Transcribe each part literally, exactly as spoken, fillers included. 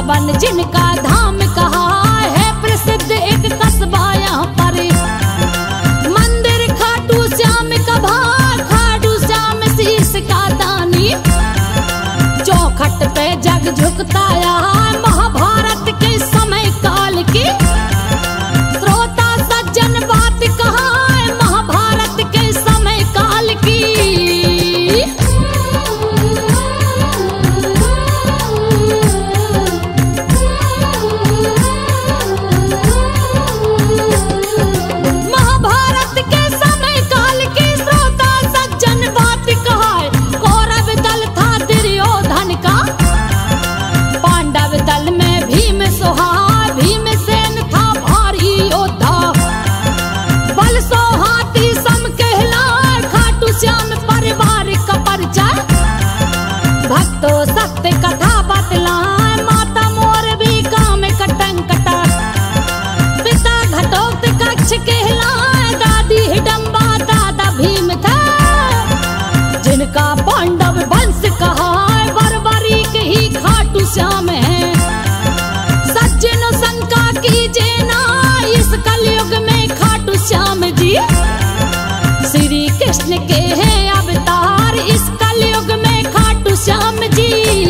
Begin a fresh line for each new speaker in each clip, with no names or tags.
पावन जिनका धाम कहा है प्रसिद्ध एक कस्बा यहाँ पर। मंदिर खाटू श्याम का भाग, खाटू श्याम शीश का दानी। चौखट पे जग झुकता यहाँ महाभारत के समय काल की। श्रोता सज्जन बात कहा है महाभारत के समय काल की। महाभारत के समय काल की श्रोता सज्जन बात कहा है। कौरव दल था दुर्योधन का, पांडव दल में भीम सोहा, भीमसेन था भारी योद्धा। बल सो हाथी सम कहलाए, खाटू श्याम परिवार का परिचय। भक्तों सत्य कथा बतलाए, माता मोर भी काम कटंग कटा। पिता घटोक्त कक्ष कहलाए, दादी हिडम्बा दादा भीम था। जिनका पांडव वंश कहा है, बर्बरीक ही खाटू श्याम है। सज्जनों शंका कीजिए ना, इस कलयुग में खाटू श्याम जी श्री कृष्ण के हैं अवतार। इस कलयुग में खाटू श्याम जी।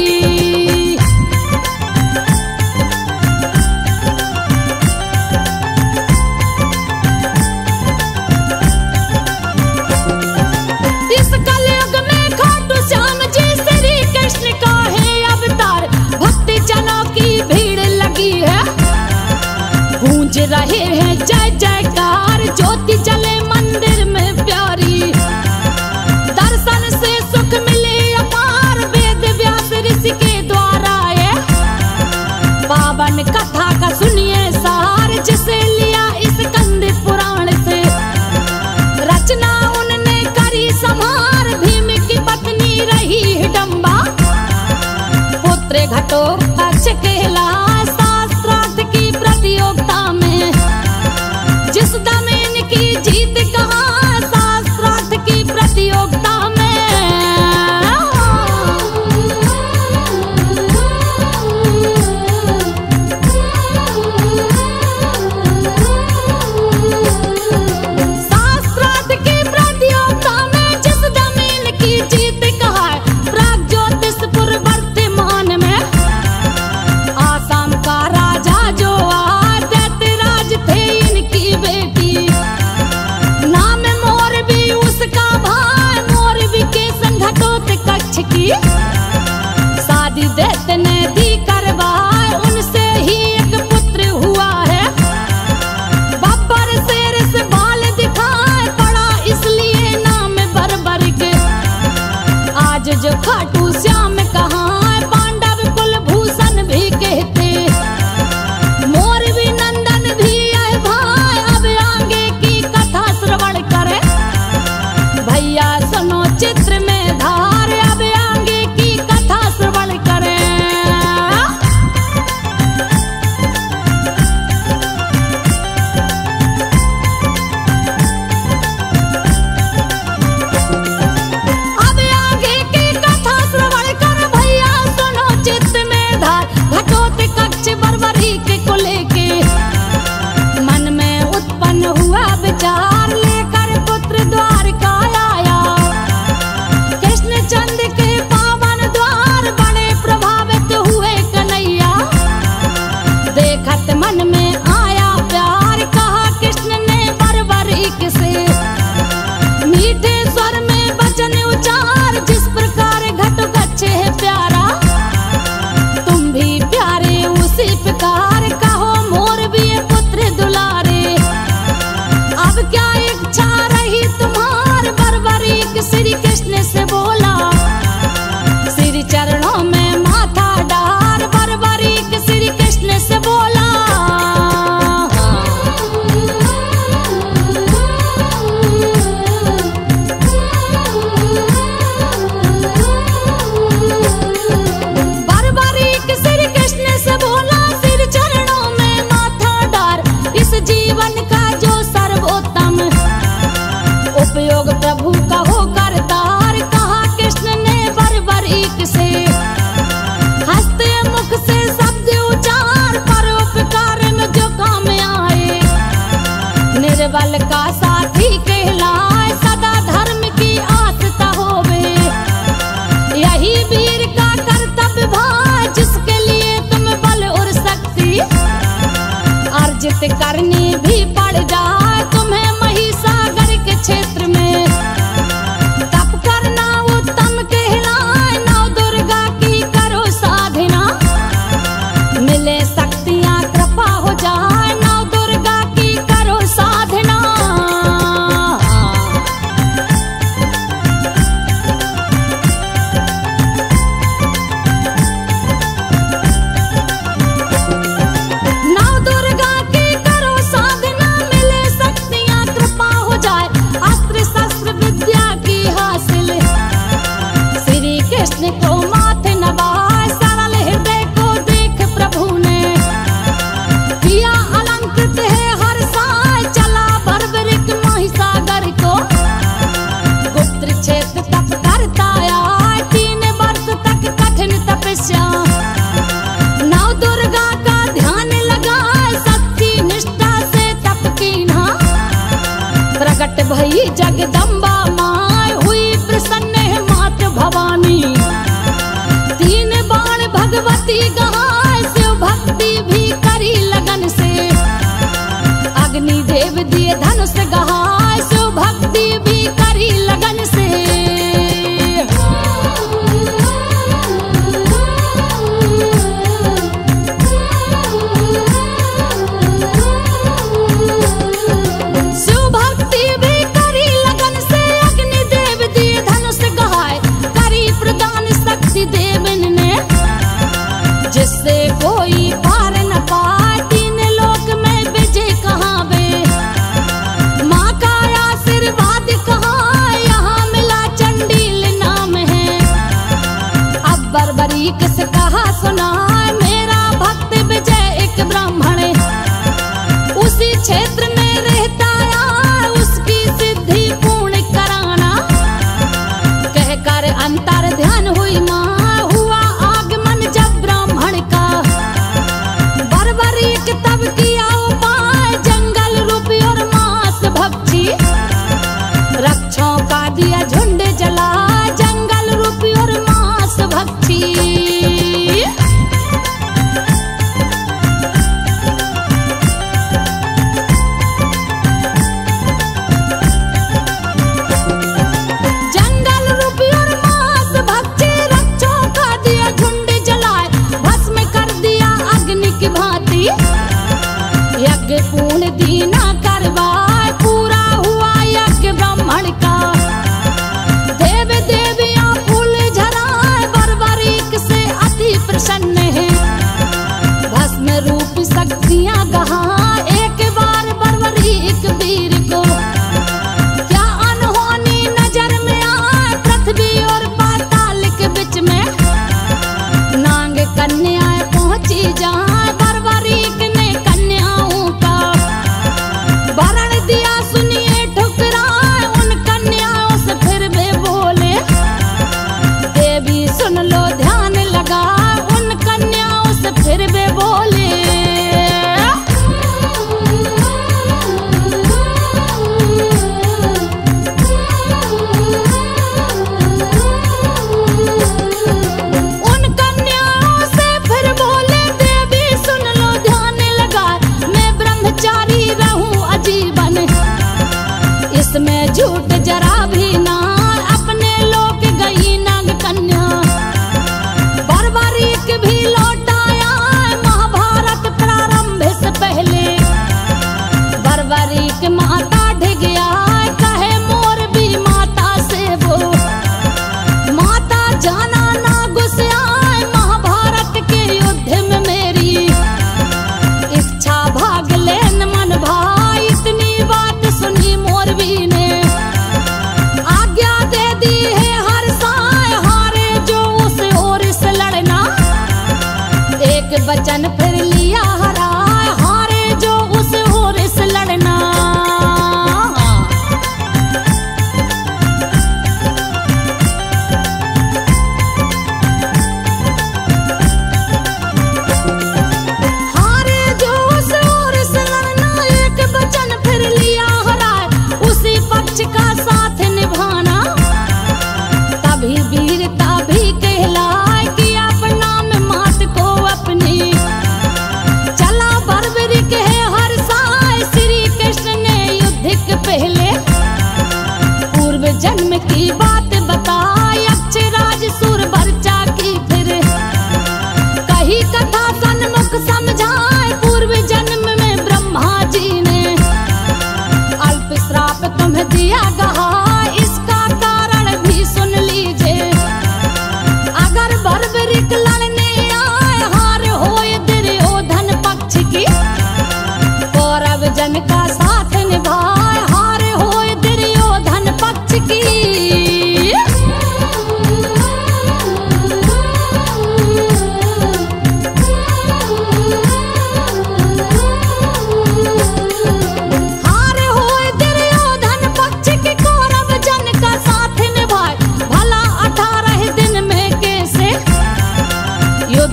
इस कलयुग में खाटू श्याम जी श्री कृष्ण का है अवतार। भक्ति जनों की भीड़ लगी है, गूंज रहे हैं जय जयकार। ज्योति जले मंदिर में प्यारी, दर्शन से सुख मिले अपार। वेद व्यास ऋषि के द्वारा ये पावन कथा का सुनिए सार। जिसे लिया इस कंद पुराण से, रचना उनने करी संहार। भीम की पत्नी रही हिडम्बा, पुत्र घटोत्कच कहलाए। शास्त्रार्थ की प्रतियोगिता में जिस दमेन की जीत कहा, शास्त्रार्थ की प्रतियोगिता में। शास्त्रार्थ की प्रतियोगिता में जिस दमेन की जीत कहा, प्राग ज्योतिषपुर वर्तमान में। आसाम का राजा जो आ दैत्यराज थे इनकी बेटी। नाम मोरबी उसका भाई, मोरबी के संघटोत कक्ष की। शादी दैत्य ने दी करवाए, उनसे ही एक पुत्र हुआ है। बब्बर शेर से बाल दिखाए पड़ा, इसलिए नाम बर्बरिक। आज जो खाटू श्याम कहाँ, पांडव कुलभूषण भी कहते। मोरबी नंदन भी है भाई, अब आगे की कथा श्रवण करे। भैया सुनो चित्र में धार, अब आगे की कथा श्रवण करे। अब आगे की कथा श्रवण कर, भैया सुनो चित्र में धार। घटोत कक्ष बर्बरीक को लेके मन में उत्पन्न हुआ विचार। लेकर पुत्र द्वारका आया, कृष्ण चंद के पावन द्वार। बड़े प्रभावित हुए कन्हैया, देखत मन में आया प्यार। कहा कृष्ण ने बर्बरीक से, मीठे स्वर में वचन उचार। जिस प्रकार घटोत्कच है प्यारा, तुम भी प्यारे उसी प्रकार। कहो मोर भी पुत्र दुलारे, अब क्या इच्छा रही तुम्हार। बर्बरीक श्री कृष्ण से बोला, श्री चरणों में माथा डार। बर्बरीक श्री कृष्ण से बोला। बर्बरीक श्री कृष्ण से बोला, श्री चरणों में माथा डार। इस जीवन का जो सर्वोत्तम उपयोग प्रभु का हो करतार। कहा कृष्ण ने बर्बरीक से, कष्ट करनी भी पड़ जाए तुम्हें महिसागर के क्षेत्र में, तप करना उत्तम कहलाए। नौ दुर्गा की करो साधना, मिले शक्तियां कृपा हो जाए। नौ दुर्गा की करो साधना। नौ दुर्गा की करो साधना, मिले शक्तियां कृपा हो जाए। अस्त्र शस्त्र विद्या की हासिल, श्री कृष्ण को माथे नवाए। सरल हृदय को देख प्रभु ने, किया अलंकृत है हर साय। चला बर्बरिक महिसागर को, गुप्त क्षेत्र तप करता आए। तीन वर्ष तक कठिन तपस्या, नौ दुर्गा का ध्यान लगाए। सच्ची निष्ठा से तप कीन्हा, प्रकट भई जगदम्बा माय। हुई प्रसन्न है मात भवानी, तीन बाण भगवती गहाय। शिव भक्ति भी करी लगन से, अग्नि देव दिए धनुष गहाय। शिव भक्ति भी करी लगन से। शिव भक्ति भी करी लगन से, अग्नि देव दिए धनुष गहाय। करी प्रदान शक्ति देवन ने, जिससे कोई पार न पाए। तीन लोक में विजय कहाँ वे, माँ का आशीर्वाद कहाँ। यहाँ मिला चंडील नाम है, अब बर्बरीक से कहा सुना। मेरा भक्त विजय एक ब्राह्मण, उसी क्षेत्र में रहता है। उसकी सिद्धि पूर्ण कराना, कहकर अंतर ध्यान हुई माँ। हुआ आगमन जब ब्राह्मण का, बर्बरीक तब किया उपाय। जंगल रूपी और मांस भक्षी, रक्षों का दिया झुंड जला। जंगल रूपी और मांस भक्षी, जंगल रूपी और मांस भक्षी, रक्षों का दिया झुंड जलाए। भस्म कर दिया अग्नि की भांति, यज्ञ पूर्ण दीना करवाए। पूरा हुआ यज्ञ ब्राह्मण का, देव देवियां फूल झराए। बर्बरीक से अति प्रसन्न है, भस्म रूप शक्तियां गहा। एक बार बर्बरीक वीर को, क्या अनहोनी नजर में आए। पृथ्वी और पाताल के बीच में, नांग कन्याएं पहुंची जहां। बर्बरीक ने कन्याओं का वरण दिया सुनिए ठुकराए। उन कन्याओं से फिर वे बोले, देवी सुन लो ध्यान लगा। उन कन्याओं से फिर वे बोले, उन कन्याओं से फिर बोले, देवी सुन लो ध्यान लगा। मैं ब्रह्मचारी रहूं आजीवन, इसमें झूठ जरा भी ना। अपने लोक गई नाग कन्या, बर्बरीक भी लौट आया। महाभारत प्रारंभ से पहले, बर्बरीक माता ढ गया। कहे मोर भी माता से वो, माता जाना ना गुस्से आए। महाभारत के युद्ध में मेरी इच्छा भाग लेन मन भाई। इतनी बात सुनी मोरबी ने, आज्ञा दे दी है हर साय। हारे जो उस ओर से लड़ना, एक वचन फिर लिया हराए। हारे जो उस ओर से लड़ना, हारे जो उस ओर से लड़ना। एक वचन फिर लिया हराए, उसी पक्ष का साथ निभाना। तभी वीरता भी कहलाए, कि अपना में मात को अपनी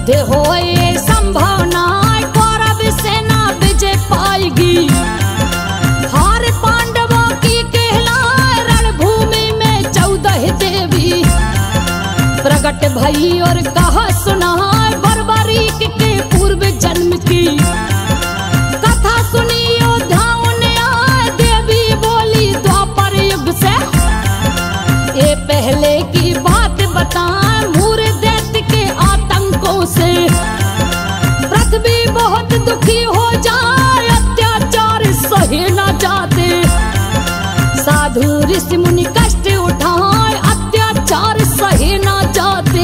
युद्ध होए संभावना, कौरव सेना विजय पाएगी। हार पांडवों की कहलाए, रणभूमि में चौदह देवी प्रकट भई और कहा सुनाए, बर्बरीक के पूर्व जन्म की कथा सुनी योद्धाओं ने आए। देवी बोली द्वापर युग से ये पहले की बात बताए, मूर दैत्य के आतंकों से पृथ्वी बहुत दुखी हो जाए, अत्याचार सहे न जाते। साधु ऋषि मुनि कष्ट उठाए, अत्याचार सहे न जाते।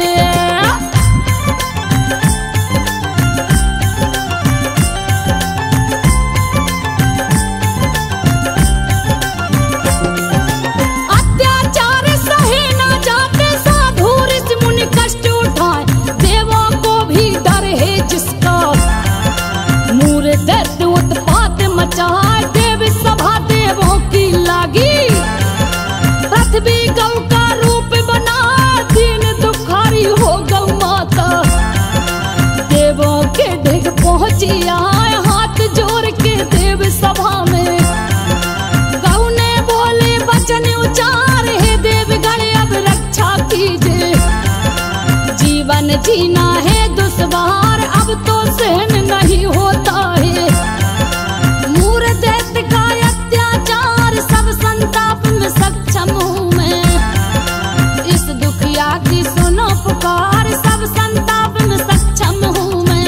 अत्याचार सहे न जाते, साधु ऋषि मुनि कष्ट उठाए। देवों को भी डर है जिसका, मूर दैत्य उत्पात मचाए। देव सभा देवों की लागी, पृथ्वी गौ का रूप बना, दीन दुखारी हो गौ माता। देवों के ढिग पहुंची आए, हाथ जोड़ के देव सभा में गौ ने बोले वचन उचार, हे देवगण अब रक्षा कीजिए। जीवन जीना है दुश्वार, अब तो सहन नहीं होता है। मूर दैत्य का अत्याचार, सब संताप में सक्षम हूँ मैं। इस दुखिया की सुनो पुकार, सब संताप में सक्षम हूँ मैं।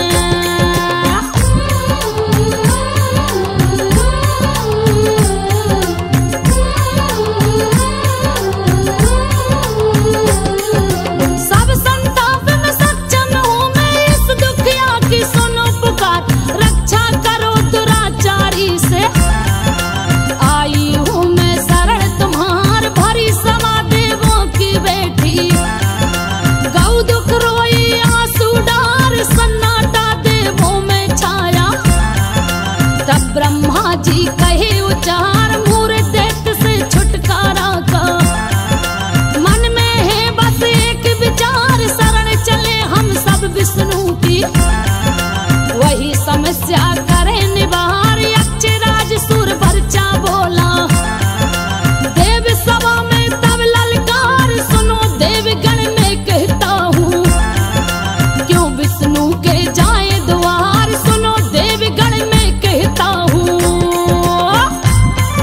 सब संताप में सक्षम हूँ मैं, इस दुखिया की सुनो पुकार। रक्षा करो दुराचारी से, आई हूँ मैं शरण तुम्हार। भरी समा देवों की बेटी, गौ दुख रोई आंसू डार, सन्नाटा देवों में छाया। तब ब्रह्मा जी कहे उचार, मूर दैत्य से छुटकारा का। मन में है बस एक विचार, शरण चले हम सब विष्णु की। वही समस्या करे निवार, यक्षराज सुर वर्चा बोला। देव सभा में तब ललकार, सुनो देवगण में कहता हूँ। क्यों विष्णु के जाए द्वार, सुनो देवगण में कहता हूँ।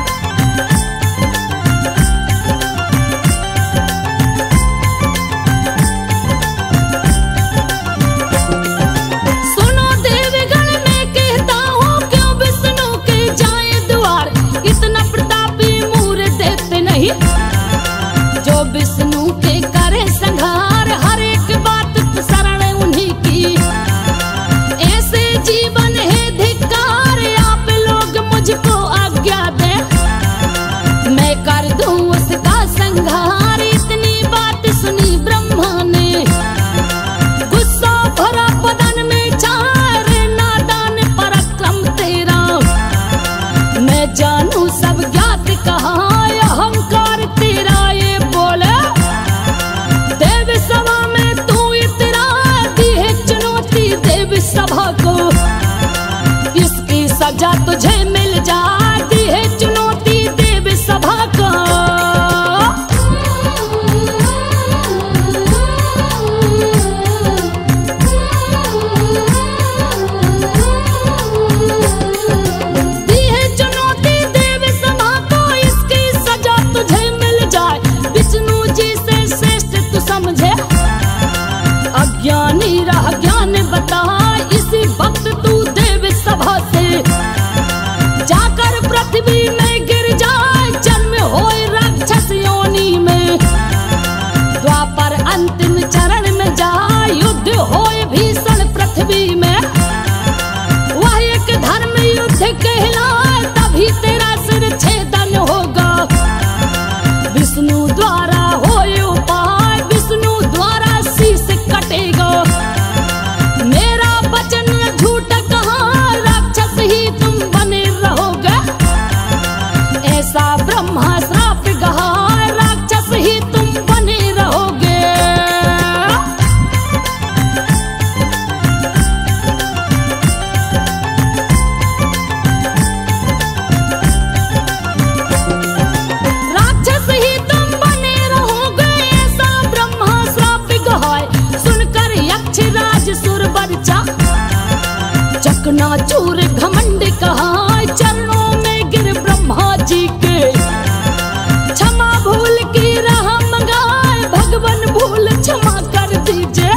यक्षराज सुर बरचा चकना चूर घमंड कहा चरणों में गिर ब्रह्मा जी के क्षमा भूल की राह मंगाए भगवान भूल क्षमा कर दीजिए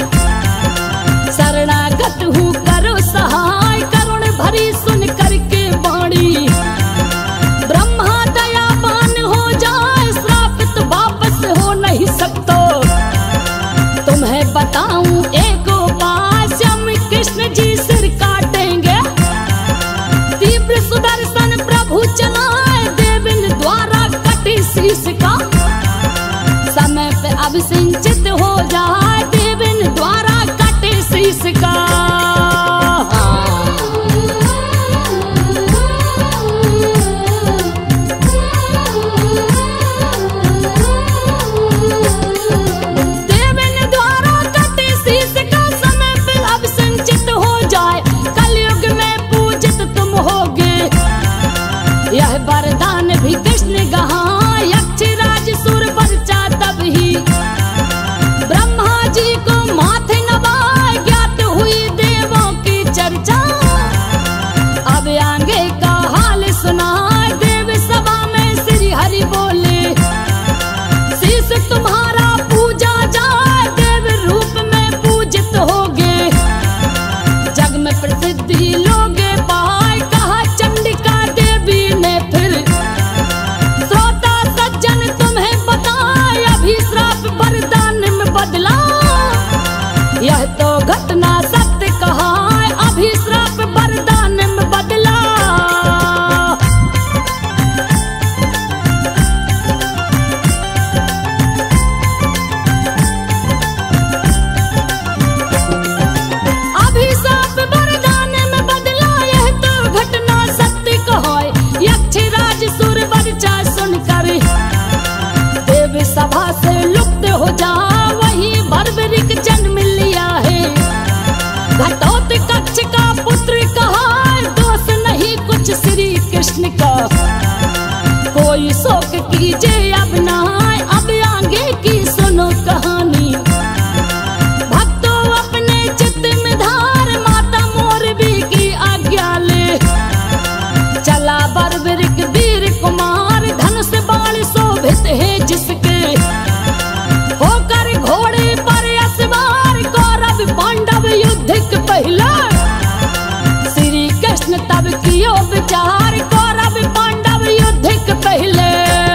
शरणागत हूँ करो सहाय करुण भरी सुन करके वाणी ब्रह्मा दयावान हो जाए श्रापित वापस हो नहीं सकता तुम्हें बताऊं एक उपाय श्याम कृष्ण जी सिर काटेंगे तीव्र सुदर्शन प्रभु चलाए देविन द्वारा कटी शीश का समय पे अब सिंचित हो जाए देविन द्वारा कटे शीश का देविन द्वारा कटे शीश का समय पे अब संचित हो जाए कलयुग में पूजित तुम होगे यह वरदान भी कृष्ण कहा यक्षराज सुर बरचा तब ही ब्रह्मा जी को माथे नवाए ज्ञात हुई देवों की चर्चा अब आगे का हाल सुनाए देव सभा में श्री हरि बोले शीश तुम्हारा पूजा जाए देव रूप में पूजित होगे जग में प्रसिद्धि लोगे पाए कहा चंडिका देवी ने फिर श्रोता सज्जन तुम्हें बताए अभिश्राप वरदान में बदला यह तो घटना सत्य कहा अभिश्राप वरदान में बदला अभिशाप वरदान में बदला यह तो घटना सत्य कहा यक्षराज सुर बरचा सुनकर देव सभा से लुप्त हो जा वही बर्बरिक जन्म लिया है घटोत कक्ष का पुत्र कहा दोष नहीं कुछ श्री कृष्ण का कोई शोक कीजिए अब ना अब आगे की सुनो कहानी भक्तों अपने चित्त में धार माता मोरबी की आज्ञा ले चला बर्बरिक वीर कुमार धनुष बाण शोभित है जिसके होकर घोड़े पर असवार कौरव पांडव युद्ध के पहले श्री कृष्ण तब कियो विचार कौरव पांडव युद्ध के पहले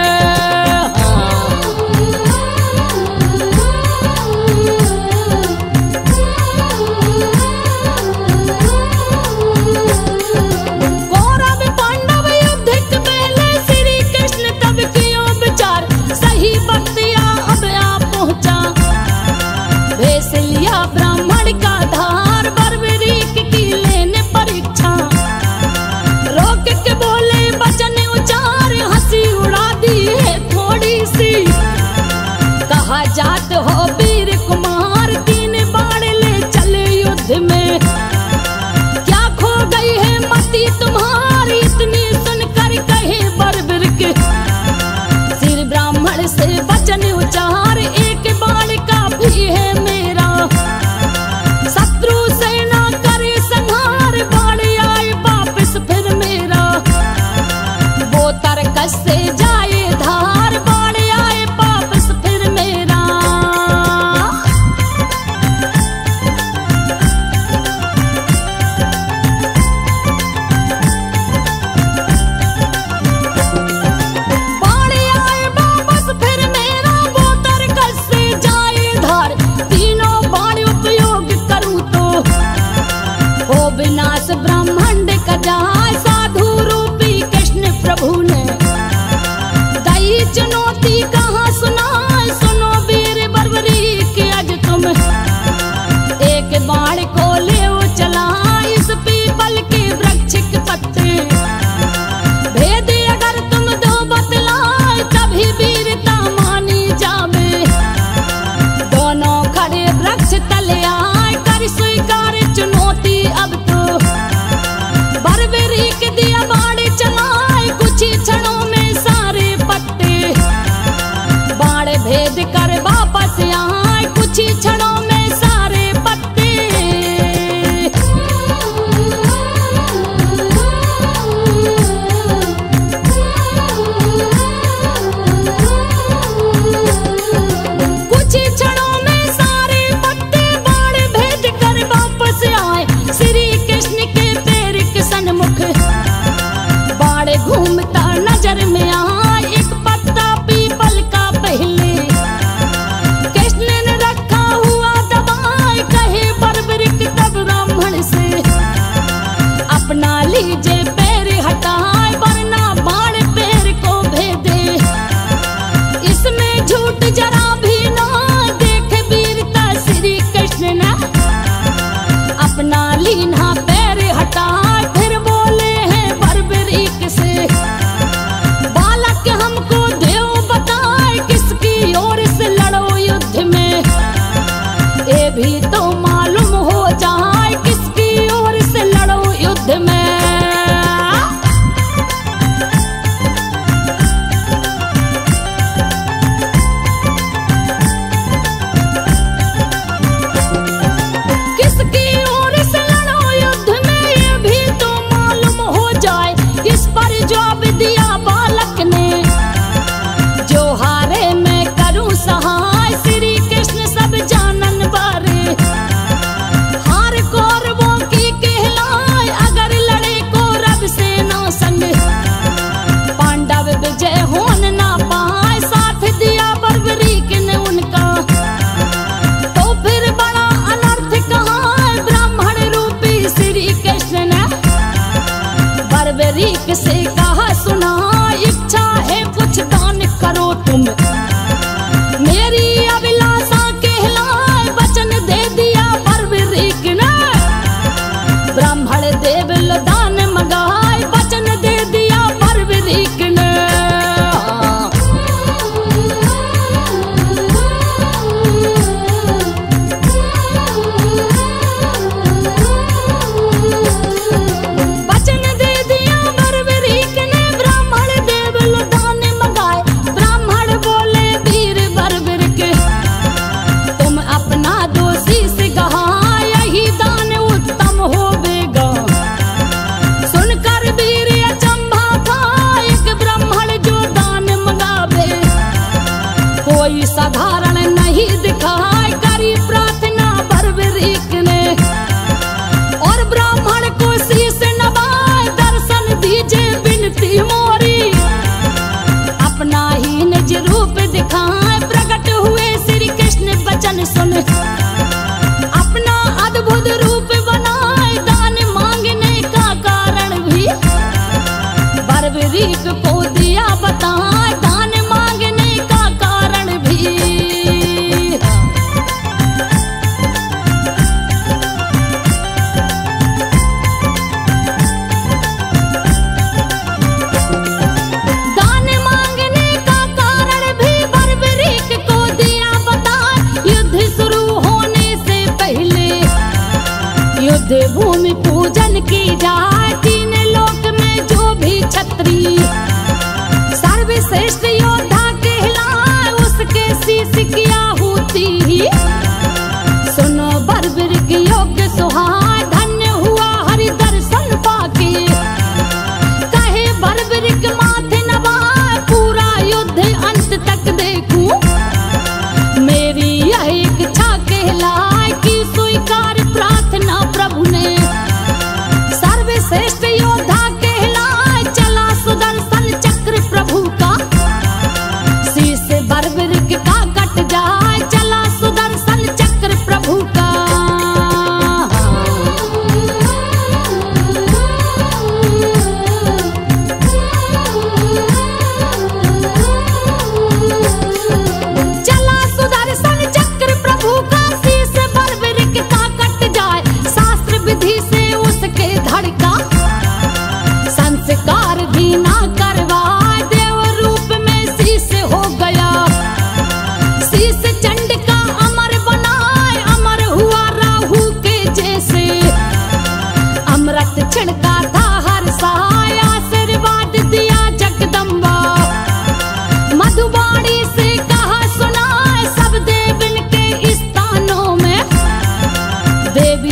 कौरव पांडव युद्ध के पहले श्री कृष्ण तब कियो विचार सही बख्तिया अब आ पहुंचा भेष लिया ब्राह्मण का धार बर्बरीक की लेने परीक्षा रोक के बोले वचन उचार हंसी उड़ा दी है थोड़ी सी कहा जात हो वीर कुमार तीन बाण ले चले युद्ध में क्या खो गई है मति तुम्हारी इतनी सुनकर कहे बर्बरीक सिर ब्राह्मण से वचन उचार एक बाण काफी है मेरा शत्रु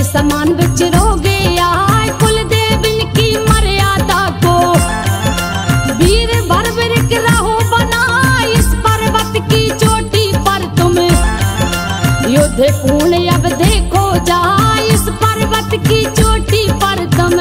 समान विचरोगे आए कुल देविन की मर्यादा को। वीर बर्बरिक रहो बना इस पर्वत की चोटी पर तुम। युद्ध पूर्ण अब देखो जाए इस पर्वत की चोटी पर तुम।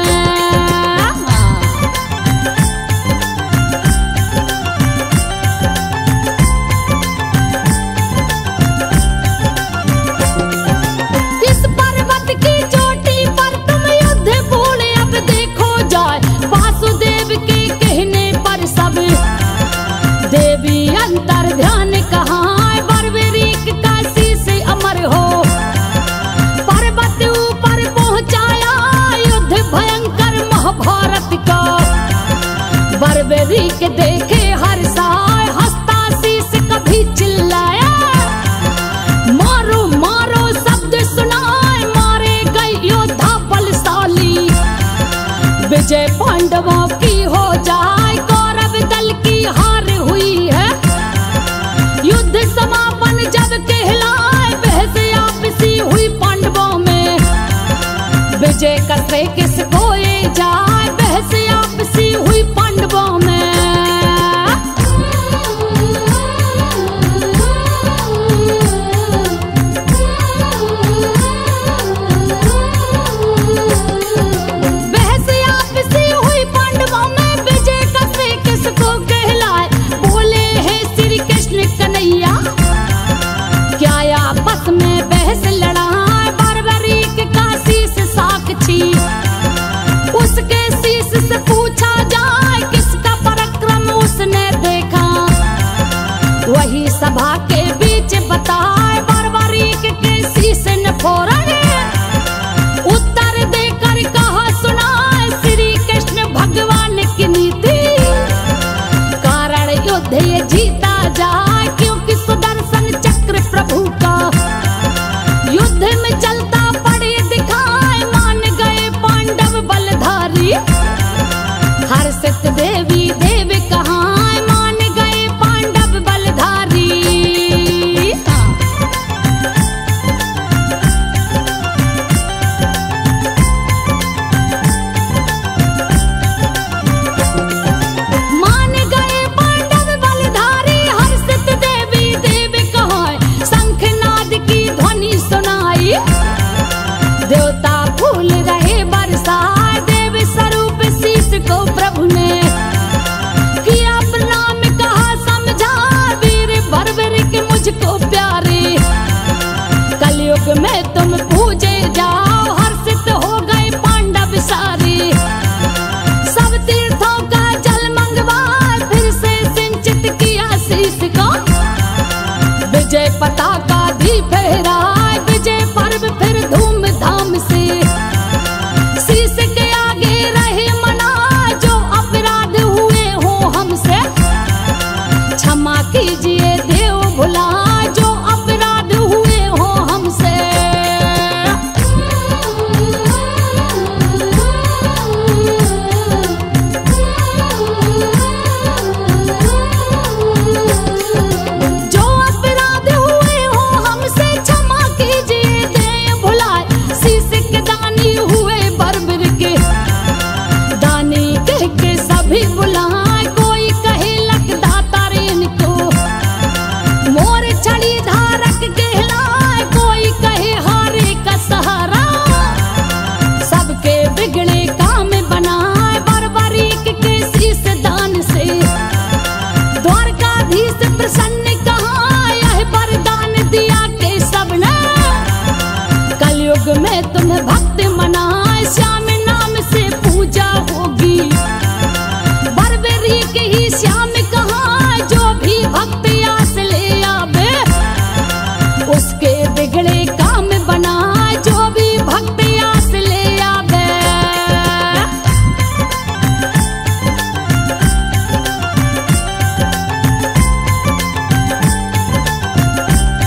देवी अंतर ध्यान कहाँ बर्बरीक काशी से अमर हो। पर्वत ऊपर पहुँचाया युद्ध भयंकर महाभारत का। बर्बरीक देखे हर साय हंसता शीश कभी चिल्लाया। मारो मारो शब्द सुनाए मारे गए योद्धा बलशाली। विजय पांडवों की हो जाए कौरव दल की हार हुई है। युद्ध समापन जब कहलाए बहस आपसी हुई पांडवों में। विजय का श्रेय किसको ये जाए बहस आपसी हुई पांडवों में। उसके शीश से पूछा जाए किसका पराक्रम उसने देखा। वही सभा के बीच बताए बर्बरीक के शीश ने फोड़ा। उत्तर देकर कहा सुनाए श्री कृष्ण भगवान की नीति। कारण युद्ध ये जीता जाए क्योंकि सुदर्शन चक्र प्रभु का। युद्ध में चलता पड़े दिखाए मान गए पांडव बलधारी। हर्षित देवी देव कहाँ मान गए पांडव बलधारी। मान गए पांडव बलधारी हर्षित देवी देव कहाँ शंखनाद की ध्वनि सुनाई। देवता फूल रहे बरसाए देव स्वरूप शीश को प्रभु ने किया प्रणाम कहा समझा वीर बर्बरिक मुझको प्यारे। कलयुग में तुम पूजे जाओ हर्षित हो गए पांडव सारे। सब तीर्थों का जल मंगवा फिर से सिंचित किया शीश को। विजय पताका भी फहराए विजय पर्व फिर धूमधाम से। शीश के आगे रहे मना जो अपराध हुए हो हमसे। क्षमा कीजिए देव भुला जो अपराध हुए हो हमसे। जो अपराध हुए हो हमसे क्षमा कीजिए देव भुलाए। शीश के दानी हुए बर्बर के दानी कह के सभी बुलाए। कोई कहे लक दाता रेन को मोर छड़ी धारक कहलाए। कोई कहे हारे का सहारा सबके बिगड़े काम बनाए। बर्बरीक के शीश दान से द्वारकाधीश प्रसन्न कहाँ यह वरदान दिया के सबने। कलयुग में तुम्हें भक्त मनाए श्याम नाम से पूजा होगी। बर्बरीक ही श्याम कहाँ जो भी भक्त आस ले आवे। उसके बिगड़े काम बनाए जो भी भक्त आस ले आवे।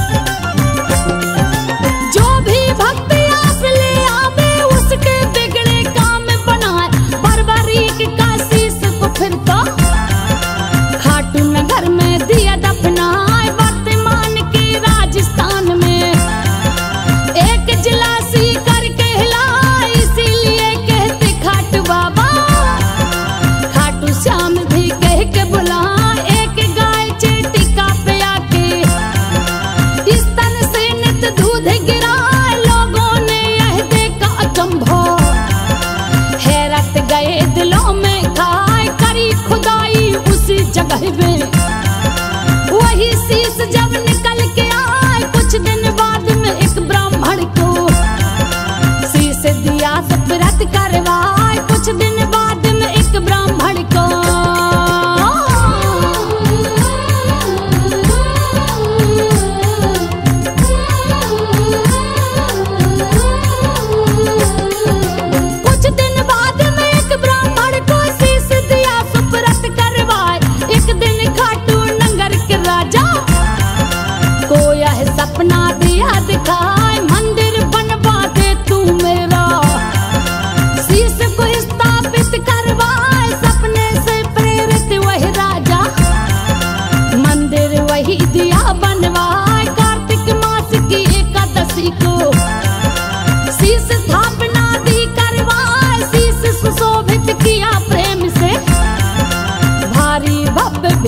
जो भी भक्त आस ले आवे उसके बिगड़े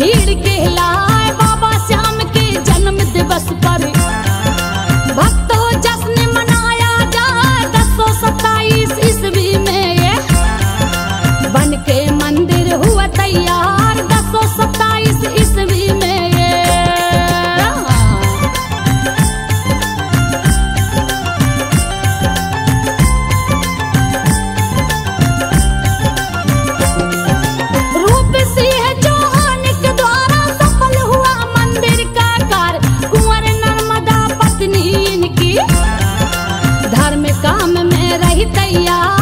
भीड़ कहलाए बाबा श्याम के जन्म दिवस पर। भक्तों जश्न मनाया जाए दस सौ सत्ताईस ईस्वी में ये बन के मंदिर हुआ तैयार दस सौ सत्ताईस ईस्वी में ये। रूप सिंह चौहान के द्वारा सफल हुआ मंदिर का कार्य। कुंवर नर्मदा पत्नी इनकी धर्म काम में रही तैयार